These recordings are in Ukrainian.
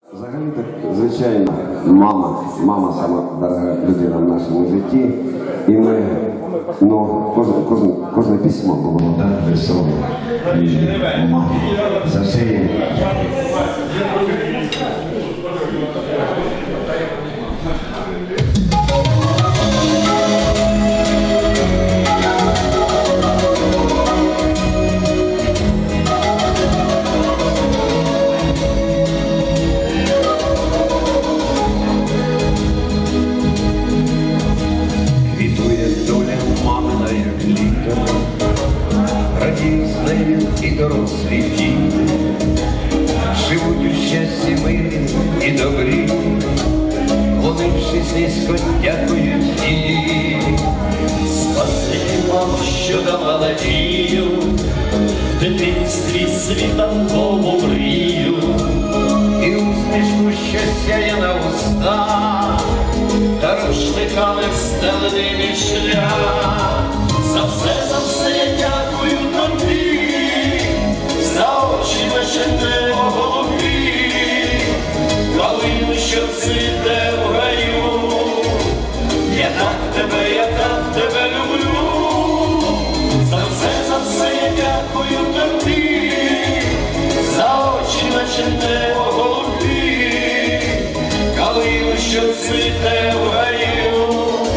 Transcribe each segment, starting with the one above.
Взагалі так, звичайно, мама сама дорога людина в нашому житті. І ми, кожне письмо було дати весело. І мамі за все їм. І дорослі діти живуть у щасті мирі і добрі, клонившись низько, дякують їй. Спасибі вам, що дала надію, в дитинстві світанкову мрію, і усмішку, що сяє на устах, та рушниками встелений шлях. За все я дякую тобі, за очі вишеневі голубі, калину, що цвіте в раю. Я так тебе люблю. За все я дякую тобі, за очі вишеневі голубі, калину, що цвіте в раю.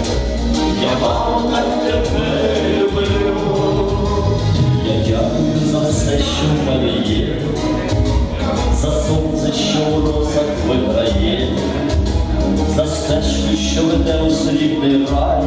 Я вам так тебе люблю. Я дякую за все, що в мене є, за сонце, що в росах виграє, за стежку, що веде у срібний рай,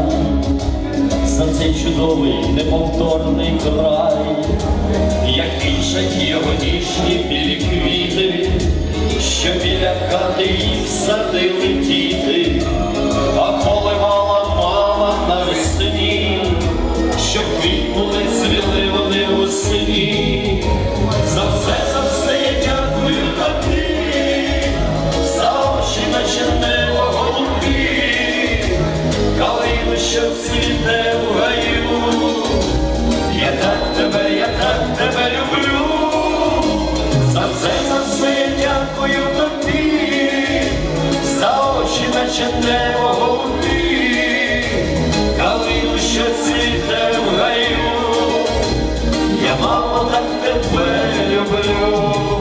за цей чудовий, неповторний край, як вішать його ніжні білі квіти, що біля хати їх садили діти, а поливала мама навесні, щоб квітнули, цвіли вони у сині. За все я дякую тобі, за очі начернево голубі, калину, що цвіте в гаю. Я так тебе люблю. За все я дякую тобі, за очі начернево голубі, калину, що цвіте в гаю. Я, мамо, так тебе люблю.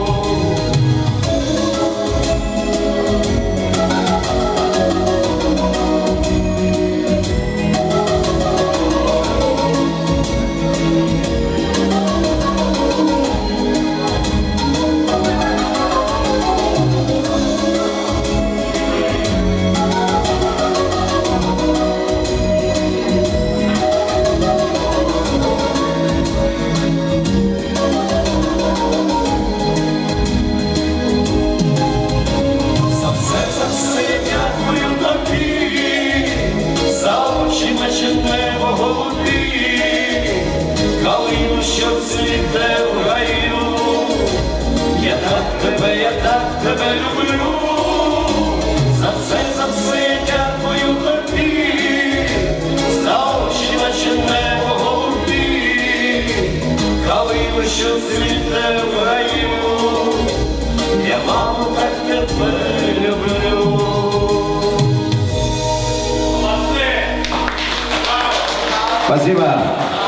Калину, що цвіте в гаю. Я так тебе люблю. За все я дякую тобі, за очі наче небо голубі, калину, що цвіте в гаю. Я, мамо, так тебе люблю. Спасибо.